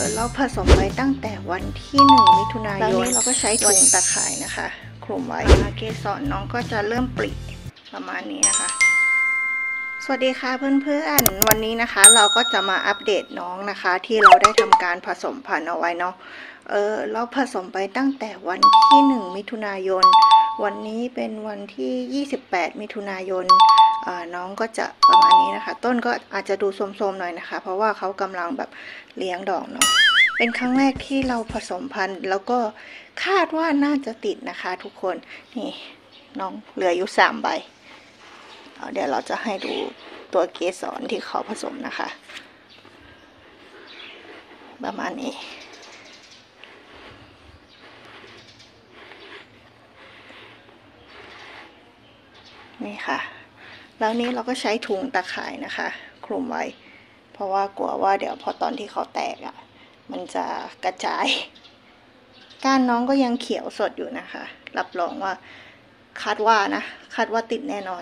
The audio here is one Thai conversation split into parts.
เราผสมไว้ตั้งแต่วันที่1 มิถุนายนแล้วนี้เราก็ใช้ถุงตะข่ายนะคะคลุมไว้เกสรน้องก็จะเริ่มปริประมาณนี้นะคะสวัสดีค่ะเพื่อนๆวันนี้นะคะเราก็จะมาอัปเดตน้องนะคะที่เราได้ทำการผสมพันธุ์เอาไว้เนาะเราผสมไปตั้งแต่วันที่1 มิถุนายนวันนี้เป็นวันที่28 มิถุนายนน้องก็จะประมาณนี้นะคะต้นก็อาจจะดูโทรมๆหน่อยนะคะเพราะว่าเขากำลังแบบเลี้ยงดอกเนาะเป็นครั้งแรกที่เราผสมพันธุ์แล้วก็คาดว่าน่าจะติดนะคะทุกคนนี่น้องเหลืออยู่3 ใบเดี๋ยวเราจะให้ดูตัวเกสรที่เขาผสมนะคะประมาณนี้นี่ค่ะแล้วนี้เราก็ใช้ถุงตะข่ายนะคะคลุมไว้เพราะว่ากลัวว่าเดี๋ยวพอตอนที่เขาแตกมันจะกระจายก้านน้องก็ยังเขียวสดอยู่นะคะรับรองว่าคาดว่าติดแน่นอน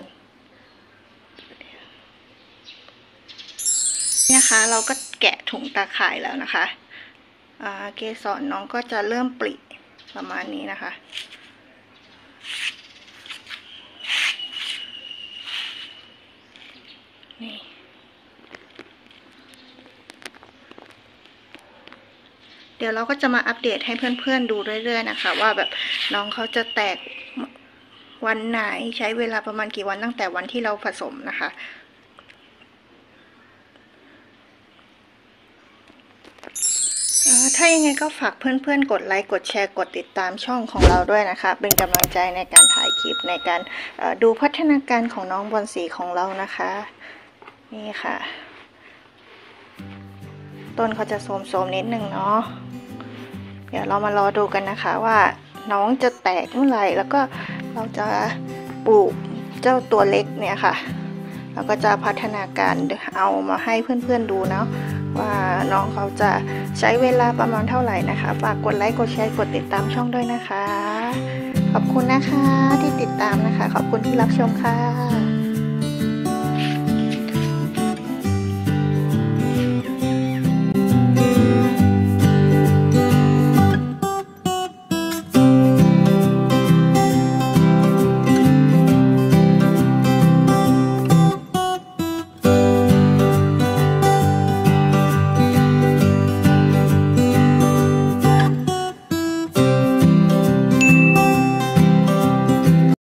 นะคะเราก็แกะถุงตาข่ายแล้วนะคะเกสรน้องก็จะเริ่มปริประมาณนี้นะคะนี่เดี๋ยวเราก็จะมาอัปเดตให้เพื่อนๆดูเรื่อยๆนะคะว่าแบบน้องเขาจะแตกวันไหนใช้เวลาประมาณกี่วันตั้งแต่วันที่เราผสมนะคะถ้ายังไงก็ฝากเพื่อนๆกดไลค์กดแชร์กดติดตามช่องของเราด้วยนะคะเป็นกำลังใจในการถ่ายคลิปในการดูพัฒนาการของน้องบอลสีของเรานะคะนี่ค่ะต้นเขาจะโทรมๆนิดนึงเนาะเดี๋ยวเรามารอดูกันนะคะว่าน้องจะแตกเมื่อไหร่แล้วก็เราจะปลูกเจ้าตัวเล็กเนี่ยค่ะเราก็จะพัฒนาการเอามาให้เพื่อนๆดูเนาะว่าน้องเขาจะใช้เวลาประมาณเท่าไหร่นะคะฝากกดไลค์กดแชร์กดติดตามช่องด้วยนะคะขอบคุณนะคะที่ติดตามนะคะขอบคุณที่รับชมค่ะ